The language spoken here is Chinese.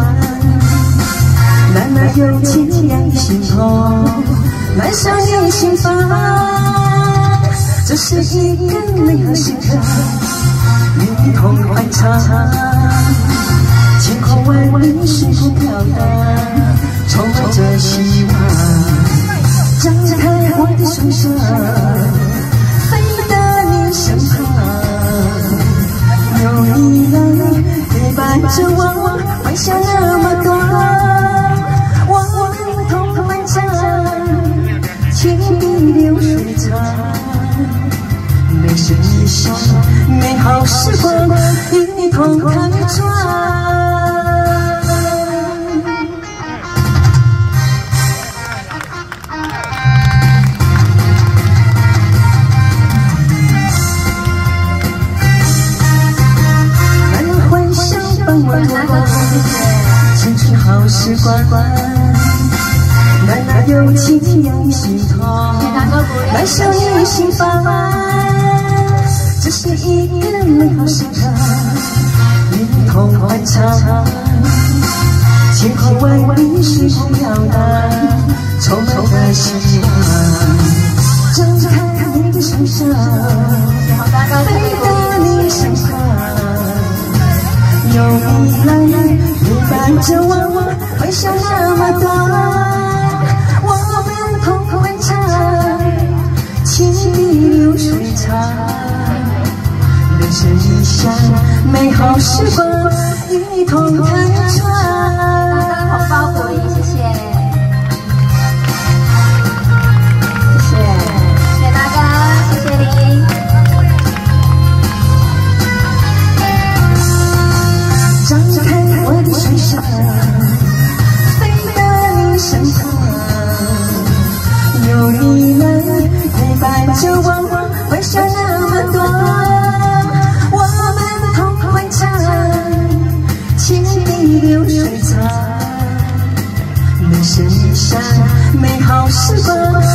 男儿有情养心头，难舍你心房。这是一个美好时刻，与你同欢唱。晴空万里，水风飘荡，充满着希望。张开我的双手，飞到你身旁。有你来陪伴着我，欢笑那么多。我们同欢唱，千里流水长。美是一生美好时光，与你同开创。青春好时光，男儿有情养心头，难舍你心房。这是一个美好时刻，与你同欢唱。晴空万里，水风飘荡，充满着希望。张开你的双手，飞到你身旁。有你来陪伴着我，欢笑那么多。我们同欢唱，千里流水长。人生一场美好时光，与你同开创。 红包鼓励，谢谢，谢谢大哥，谢谢你。 张开我的双手，飞到你身旁。有你来陪伴着我，欢笑那么多。我们同欢唱，千里流水长。人生一场美好时光。